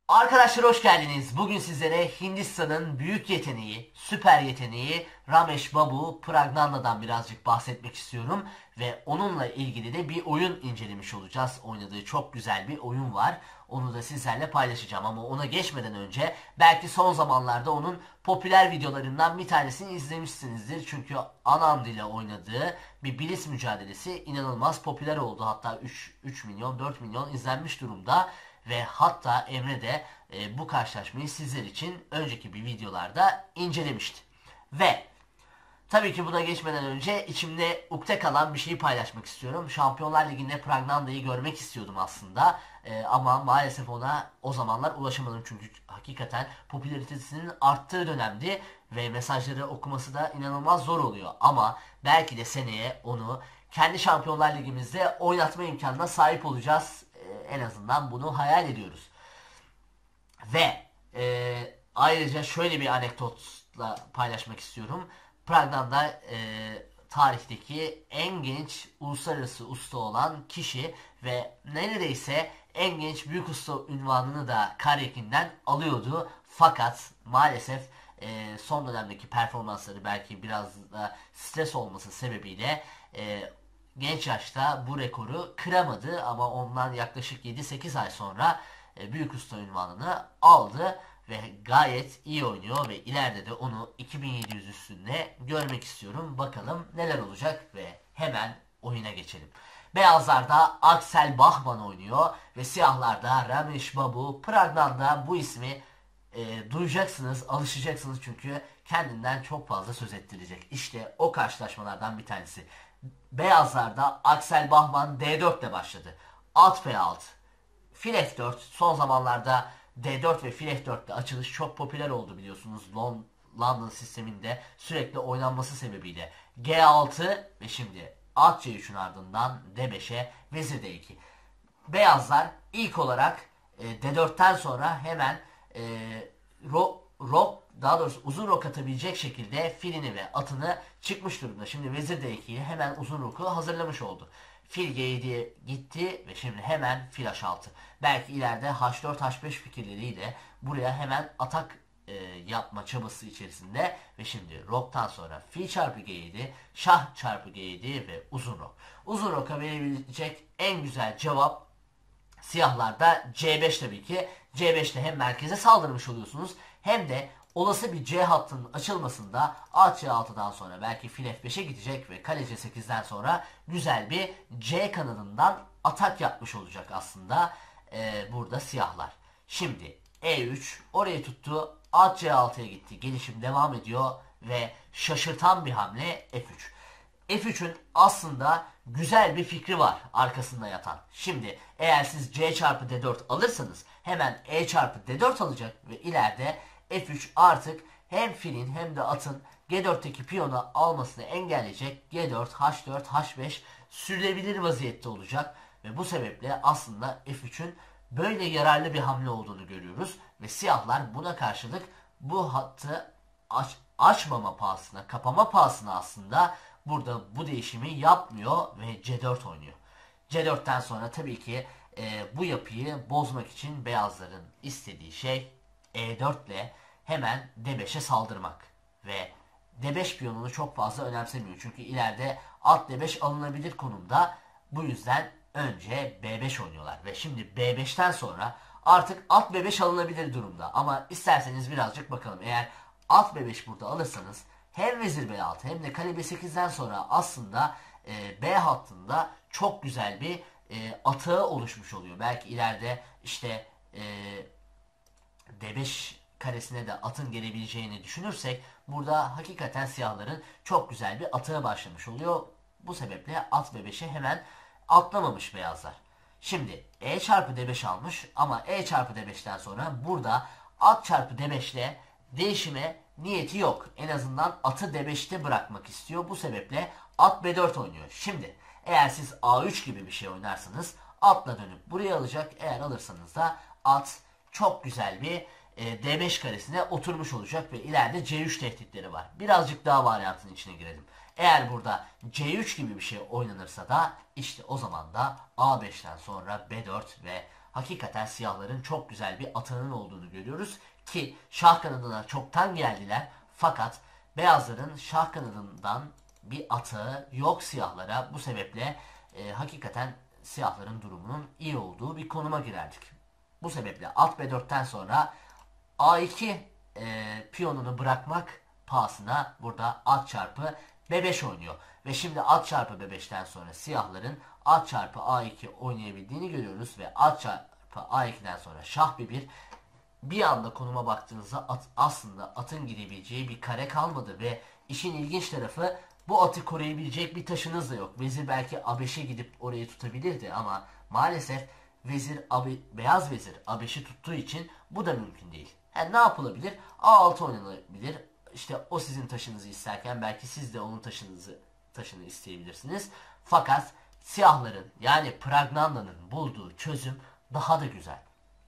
Arkadaşlar hoş geldiniz. Bugün sizlere Hindistan'ın büyük yeteneği, süper yeteneği Ramesh Babu Pragnanda'dan birazcık bahsetmek istiyorum. Ve onunla ilgili de bir oyun incelemiş olacağız. Oynadığı çok güzel bir oyun var. Onu da sizlerle paylaşacağım ama ona geçmeden önce belki son zamanlarda onun popüler videolarından bir tanesini izlemişsinizdir. Çünkü Anand ile oynadığı bir Blitz mücadelesi inanılmaz popüler oldu. Hatta 3 milyon 4 milyon izlenmiş durumda. Ve hatta Emre de bu karşılaşmayı sizler için önceki bir videolarda incelemişti. Ve tabii ki buna geçmeden önce içimde ukde kalan bir şeyi paylaşmak istiyorum. Şampiyonlar Ligi'nde Pragnanda'yı görmek istiyordum aslında. Ama maalesef ona o zamanlar ulaşamadım. Çünkü hakikaten popülaritesinin arttığı dönemdi. Ve mesajları okuması da inanılmaz zor oluyor. Ama belki de seneye onu kendi Şampiyonlar Ligimizde oynatma imkanına sahip olacağız. En azından bunu hayal ediyoruz. Ve ayrıca şöyle bir anekdotla paylaşmak istiyorum. Pragnanda tarihteki en genç uluslararası usta olan kişi ve neredeyse en genç büyük usta unvanını da Karyakin'den alıyordu. Fakat maalesef son dönemdeki performansları belki biraz da stres olması sebebiyle genç yaşta bu rekoru kıramadı ama ondan yaklaşık 7-8 ay sonra büyük usta unvanını aldı ve gayet iyi oynuyor ve ileride de onu 2700 üstünde görmek istiyorum. Bakalım neler olacak ve hemen oyuna geçelim. Beyazlarda Axel Bachmann oynuyor ve siyahlarda Ramesh Babu. Pragnanda bu ismi duyacaksınız, alışacaksınız çünkü kendinden çok fazla söz ettirecek. İşte o karşılaşmalardan bir tanesi. Beyazlarda Axel Bachmann D4 ile başladı. At F6, fil F4. Son zamanlarda D4 ve fil F4'te açılış çok popüler oldu biliyorsunuz. London sisteminde sürekli oynanması sebebiyle. G6 ve şimdi at C3'ün ardından D5'e vezir D2. Beyazlar ilk olarak D4'ten sonra hemen daha doğrusu uzun rok atabilecek şekilde filini ve atını çıkmış durumda. Şimdi vezir D2'yi hemen uzun roku hazırlamış oldu. Fil G7'ye gitti ve şimdi hemen fil H6. Belki ileride H4 H5 fikirleriyle buraya hemen atak yapma çabası içerisinde ve şimdi roktan sonra fil çarpı G7, şah çarpı G7 ve uzun rok. Uzun roka verebilecek en güzel cevap siyahlarda C5 tabii ki. C5'te hem merkeze saldırmış oluyorsunuz hem de olası bir C hattının açılmasında at C6'dan sonra belki fil F5'e gidecek ve kale C8'den sonra güzel bir C kanadından atak yapmış olacak aslında burada siyahlar. Şimdi E3 orayı tuttu, at C6'ya gitti, gelişim devam ediyor ve şaşırtan bir hamle F3. F3'ün aslında güzel bir fikri var arkasında yatan. Şimdi eğer siz C çarpı D4 alırsanız hemen E çarpı D4 alacak ve ileride F3 artık hem filin hem de atın G4'teki piyonu almasını engelleyecek. G4, H4, H5 sürülebilir vaziyette olacak ve bu sebeple aslında F3'ün böyle yararlı bir hamle olduğunu görüyoruz ve siyahlar buna karşılık bu hattı açmama pahasına, kapama pahasına aslında burada bu değişimi yapmıyor ve C4 oynuyor. C4'ten sonra tabii ki bu yapıyı bozmak için beyazların istediği şey E4 ile hemen D5'e saldırmak. Ve D5 piyonunu çok fazla önemsemiyor. Çünkü ileride at D5 alınabilir konumda. Bu yüzden önce B5 oynuyorlar. Ve şimdi B5'ten sonra artık at B5 alınabilir durumda. Ama isterseniz birazcık bakalım. Eğer at B5 burada alırsanız hem vezir B6 hem de kale B8'den sonra aslında B hattında çok güzel bir atağı oluşmuş oluyor. Belki ileride işte D5 karesine de atın gelebileceğini düşünürsek burada hakikaten siyahların çok güzel bir atağı başlamış oluyor. Bu sebeple at B5'e hemen atlamamış beyazlar. Şimdi E çarpı D5 almış ama E çarpı D5'ten sonra burada at çarpı D5 ile değişime niyeti yok. En azından atı D5'te bırakmak istiyor. Bu sebeple at B4 oynuyor. Şimdi eğer siz A3 gibi bir şey oynarsanız atla dönüp buraya alacak. Eğer alırsanız da at çok güzel bir D5 karesine oturmuş olacak ve ileride C3 tehditleri var. Birazcık daha varyantın içine girelim. Eğer burada C3 gibi bir şey oynanırsa da işte o zaman da A5'ten sonra B4 ve hakikaten siyahların çok güzel bir atağının olduğunu görüyoruz. Ki şah kanadına çoktan geldiler. Fakat beyazların şah kanadından bir atağı yok siyahlara. Bu sebeple hakikaten siyahların durumunun iyi olduğu bir konuma girerdik. Bu sebeple at B4'ten sonra A2 piyonunu bırakmak pahasına burada at çarpı B5 oynuyor. Ve şimdi at çarpı B5'ten sonra siyahların at çarpı A2 oynayabildiğini görüyoruz. Ve at çarpı A2'den sonra şah B1. Bir anda konuma baktığınızda aslında atın gidebileceği bir kare kalmadı. Ve işin ilginç tarafı, bu atı koruyabilecek bir taşınız da yok. Vezir belki A5'e gidip orayı tutabilirdi ama maalesef beyaz vezir A5'i tuttuğu için bu da mümkün değil. Yani ne yapılabilir? A6 oynanabilir. İşte o sizin taşınızı isterken belki siz de onun taşını isteyebilirsiniz. Fakat siyahların, yani Pragnanda'nın bulduğu çözüm daha da güzel.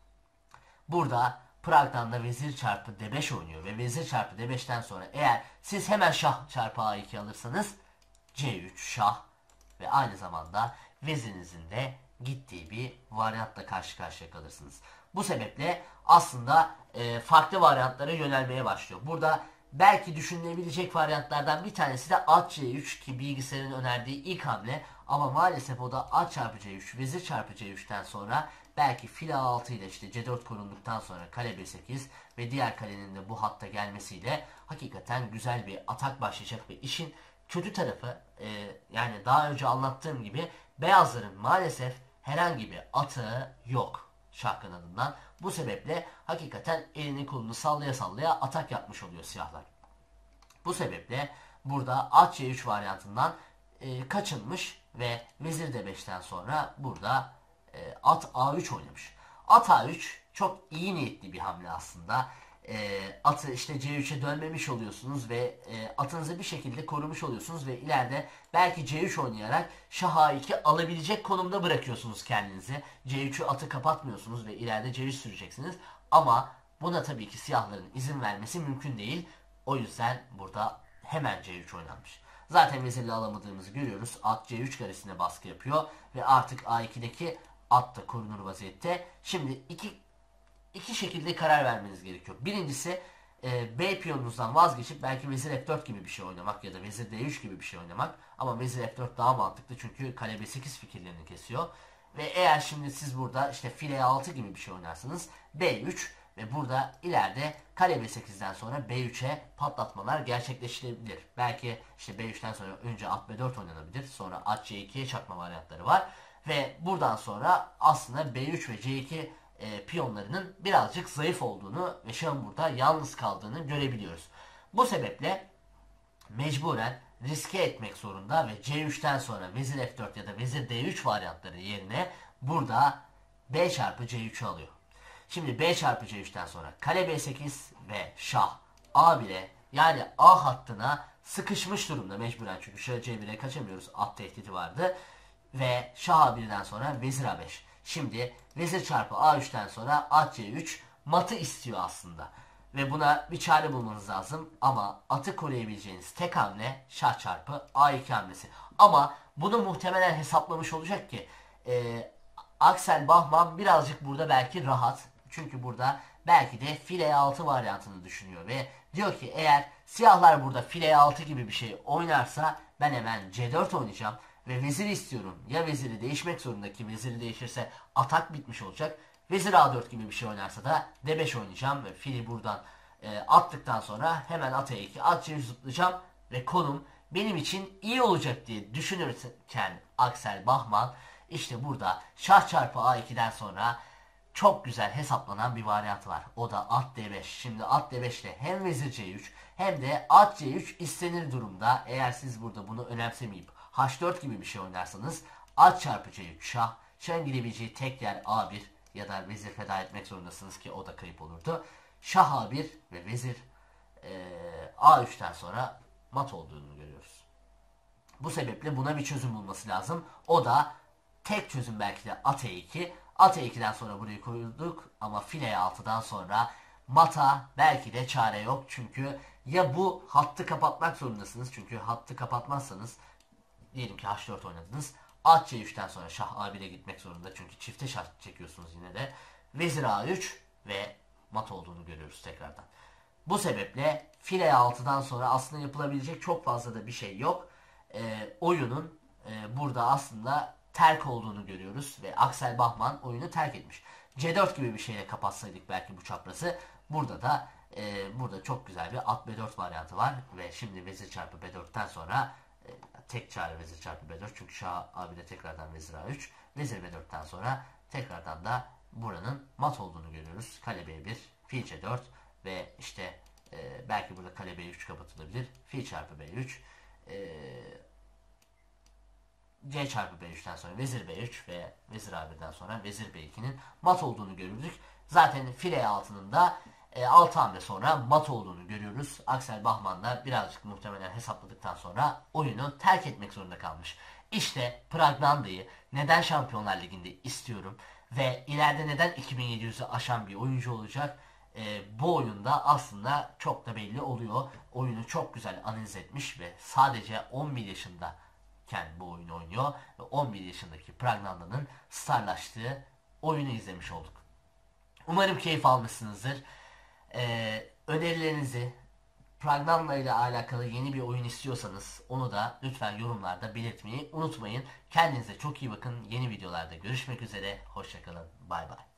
Burada Pragnanda vezir çarpı D5 oynuyor ve vezir çarpı D5'ten sonra eğer siz hemen şah çarpı A2 alırsanız C3 şah ve aynı zamanda vezirinizin de gittiği bir varyantla karşı karşıya kalırsınız. Bu sebeple aslında farklı varyantlara yönelmeye başlıyor. Burada belki düşünülebilecek varyantlardan bir tanesi de at C3 ki bilgisayarın önerdiği ilk hamle, ama maalesef o da at çarpı C3 vezir çarpı C3'ten sonra belki fil A6 ile işte C4 korunduktan sonra kale B8 ve diğer kalenin de bu hatta gelmesiyle hakikaten güzel bir atak başlayacak ve işin kötü tarafı yani daha önce anlattığım gibi beyazların maalesef herhangi bir atağı yok şah kanadından. Bu sebeple hakikaten elini kolunu sallaya sallaya atak yapmış oluyor siyahlar. Bu sebeple burada at C3 varyantından kaçınmış ve vezir D5'ten sonra burada at A3 oynamış. At A3 çok iyi niyetli bir hamle aslında. Atı işte C3'e dönmemiş oluyorsunuz ve atınızı bir şekilde korumuş oluyorsunuz ve ileride belki C3 oynayarak şah A2 alabilecek konumda bırakıyorsunuz kendinizi. C3'ü atı kapatmıyorsunuz ve ileride C3 süreceksiniz. Ama buna tabii ki siyahların izin vermesi mümkün değil. O yüzden burada hemen C3 oynanmış. Zaten vezirle alamadığımızı görüyoruz. At C3 karesine baskı yapıyor ve artık A2'deki at da korunur vaziyette. Şimdi iki şekilde karar vermeniz gerekiyor. Birincisi B piyonunuzdan vazgeçip belki vezir F4 gibi bir şey oynamak ya da vezir D3 gibi bir şey oynamak. Ama vezir F4 daha mantıklı çünkü kale B8 fikirlerini kesiyor. Ve eğer şimdi siz burada işte file E6 gibi bir şey oynarsanız B3 ve burada ileride kale B8'den sonra B3'e patlatmalar gerçekleştirebilir. Belki işte B3'ten sonra önce at B4 oynanabilir. Sonra at C2'ye çakma varyantları var. Ve buradan sonra aslında B3 ve C2 piyonlarının birazcık zayıf olduğunu ve şahın burada yalnız kaldığını görebiliyoruz. Bu sebeple mecburen riske etmek zorunda ve C3'ten sonra vezir F4 ya da vezir D3 varyantları yerine burada B çarpı C3'ü alıyor. Şimdi B çarpı C3'ten sonra kale B8 ve şah A1'e yani A hattına sıkışmış durumda mecburen, çünkü şah C1'e kaçamıyoruz, at tehdidi vardı. Ve şah A1'den sonra vezir A5. Şimdi vezir çarpı A3'ten sonra at C3 matı istiyor aslında. Ve buna bir çare bulmanız lazım. Ama atı koruyabileceğiniz tek hamle şah çarpı A2 hamlesi. Ama bunu muhtemelen hesaplamış olacak ki Axel Bachmann birazcık burada belki rahat. Çünkü burada belki de file 6 varyantını düşünüyor ve diyor ki eğer siyahlar burada file 6 gibi bir şey oynarsa ben hemen C4 oynayacağım ve veziri istiyorum. Ya veziri değişmek zorunda ki veziri değişirse atak bitmiş olacak. Vezir A4 gibi bir şey oynarsa da D5 oynayacağım ve fili buradan attıktan sonra hemen at E2 at C3 zıplayacağım ve konum benim için iyi olacak diye düşünürken Axel Bachmann işte burada şah çarpı A2'den sonra çok güzel hesaplanan bir varyant var. O da at D5. Şimdi at D5 ile hem vezir C3 hem de at C3 istenir durumda. Eğer siz burada bunu önemsemeyip H4 gibi bir şey oynarsanız at çarpı C3 şah. Şahın gidebileceği tek yer A1 ya da vezir feda etmek zorundasınız ki o da kayıp olurdu. Şah A1 ve vezir A3'ten sonra mat olduğunu görüyoruz. Bu sebeple buna bir çözüm bulması lazım. O da tek çözüm belki de at E2. At E2'den sonra burayı koruduk ama file 6'dan sonra mata belki de çare yok. Çünkü ya bu hattı kapatmak zorundasınız. Çünkü hattı kapatmazsanız diyelim ki H4 oynadınız. At C3'ten sonra şah A1'e gitmek zorunda. Çünkü çifte şah çekiyorsunuz yine de. Vezir A3 ve mat olduğunu görüyoruz tekrardan. Bu sebeple file 6'dan sonra aslında yapılabilecek çok fazla da bir şey yok. Oyunun burada aslında terk olduğunu görüyoruz ve Axel Bachmann oyunu terk etmiş. C4 gibi bir şeyle kapatsaydık belki bu çaprazı. Burada da burada çok güzel bir at B4 varyantı var ve şimdi vezir çarpı B4'ten sonra tek çare vezir çarpı B4 çünkü şah A1'de tekrardan vezir A3, vezir B4'ten sonra tekrardan da buranın mat olduğunu görüyoruz. Kale B1, fil C4 ve işte belki burada kale B3 kapatılabilir. Fil çarpı B3, C çarpı B3'ten sonra vezir B3 ve vezir A1'den sonra vezir B2'nin mat olduğunu görürdük. Zaten file altının da 6 hamle sonra mat olduğunu görüyoruz. Axel Bachmann da birazcık muhtemelen hesapladıktan sonra oyunu terk etmek zorunda kalmış. İşte Pragnanda'yı neden Şampiyonlar Ligi'nde istiyorum ve ileride neden 2700'ü aşan bir oyuncu olacak? Bu oyunda aslında çok da belli oluyor. Oyunu çok güzel analiz etmiş ve sadece 11 yaşındayken bu oyunu oynuyor. Ve 11 yaşındaki Pragnanda'nın starlaştığı oyunu izlemiş olduk. Umarım keyif almışsınızdır. Önerilerinizi, Pragnanla ile alakalı yeni bir oyun istiyorsanız onu da lütfen yorumlarda belirtmeyi unutmayın. Kendinize çok iyi bakın. Yeni videolarda görüşmek üzere. Hoşçakalın. Bay bay.